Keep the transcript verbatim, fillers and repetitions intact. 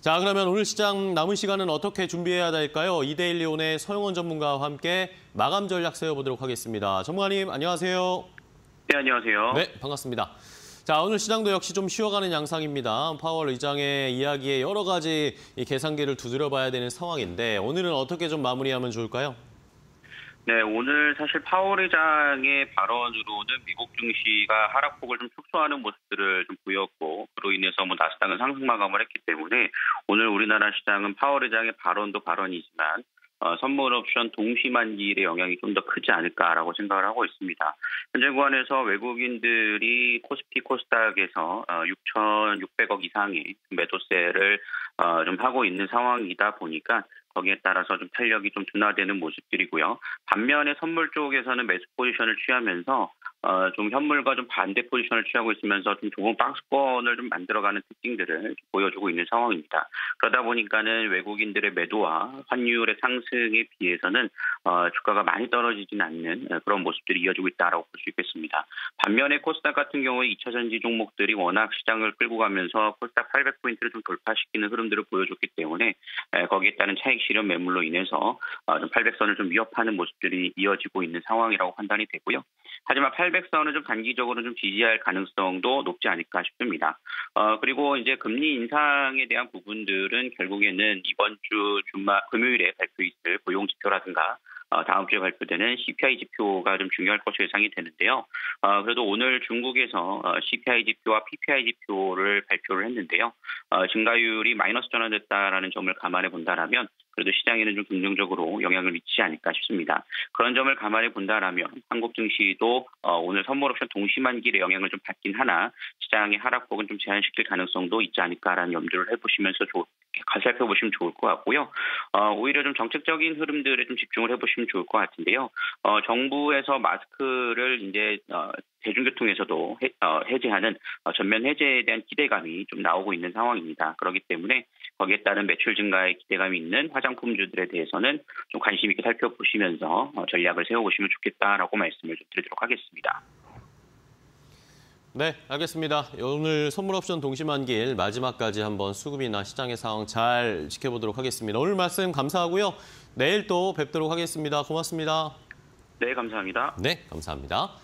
자, 그러면 오늘 시장 남은 시간은 어떻게 준비해야 될까요? 이데일리온의 서영원 전문가와 함께 마감 전략 세워보도록 하겠습니다. 전문가님, 안녕하세요. 네, 안녕하세요. 네, 반갑습니다. 자, 오늘 시장도 역시 좀 쉬어가는 양상입니다. 파월 의장의 이야기에 여러 가지 이 계산기를 두드려봐야 되는 상황인데 오늘은 어떻게 좀 마무리하면 좋을까요? 네, 오늘 사실 파월 의장의 발언으로는 미국 증시가 하락폭을 좀 축소하는 모습들을 좀 보였고, 그로 인해서 뭐 나스닥은 상승 마감을 했기 때문에 오늘 우리나라 시장은 파월 의장의 발언도 발언이지만 어, 선물 옵션 동시 만기일의 영향이 좀 더 크지 않을까라고 생각을 하고 있습니다. 현재 구간에서 외국인들이 코스피 코스닥에서 어, 육천육백억 이상의 매도세를 어, 좀 하고 있는 상황이다 보니까 거기에 따라서 좀 탄력이 좀 둔화되는 모습들이고요. 반면에 선물 쪽에서는 매수 포지션을 취하면서 어, 좀 현물과 좀 반대 포지션을 취하고 있으면서 좀 좋은 박스권을 좀 만들어가는 특징들을 보여주고 있는 상황입니다. 그러다 보니까는 외국인들의 매도와 환율의 상승에 비해서는 어, 주가가 많이 떨어지진 않는 그런 모습들이 이어지고 있다라고 볼 수 있겠습니다. 반면에 코스닥 같은 경우에 이 차 전지 종목들이 워낙 시장을 끌고 가면서 코스닥 팔백 포인트를 좀 돌파시키는 흐름들을 보여줬기 때문에 에, 거기에 따른 차익 실현 매물로 인해서 어, 좀 팔백 선을 좀 위협하는 모습들이 이어지고 있는 상황이라고 판단이 되고요. 하지만 팔백 선은 좀 단기적으로 좀 지지할 가능성도 높지 않을까 싶습니다. 어, 그리고 이제 금리 인상에 대한 부분들은 결국에는 이번 주 주말 금요일에 발표 있을 고용 지표라든가 어, 다음 주에 발표되는 씨피아이 지표가 좀 중요할 것으로 예상이 되는데요. 어, 그래도 오늘 중국에서 어, 씨피아이 지표와 피피아이 지표를 발표를 했는데요. 어, 증가율이 마이너스 전환됐다라는 점을 감안해 본다라면 그래도 시장에는 좀 긍정적으로 영향을 미치지 않을까 싶습니다. 그런 점을 감안해 본다라면 한국 증시도 어, 오늘 선물 옵션 동시 만기일의 영향을 좀 받긴 하나 시장의 하락폭은 좀 제한시킬 가능성도 있지 않을까라는 염두를 해보시면서 좋, 살펴보시면 좋을 것 같고요. 어, 오히려 좀 정책적인 흐름들에 좀 집중을 해보시면 좋을 것 같은데요. 어, 정부에서 마스크를 이제 어, 대중교통에서도 해, 어, 해제하는 어, 전면 해제에 대한 기대감이 좀 나오고 있는 상황입니다. 그렇기 때문에 거기에 따른 매출 증가에 기대감이 있는 화장품주들에 대해서는 좀 관심 있게 살펴보시면서 어, 전략을 세워보시면 좋겠다라고 말씀을 좀 드리도록 하겠습니다. 네, 알겠습니다. 오늘 선물 옵션 동시 만기일 마지막까지 한번 수급이나 시장의 상황 잘 지켜보도록 하겠습니다. 오늘 말씀 감사하고요. 내일 또 뵙도록 하겠습니다. 고맙습니다. 네, 감사합니다. 네, 감사합니다.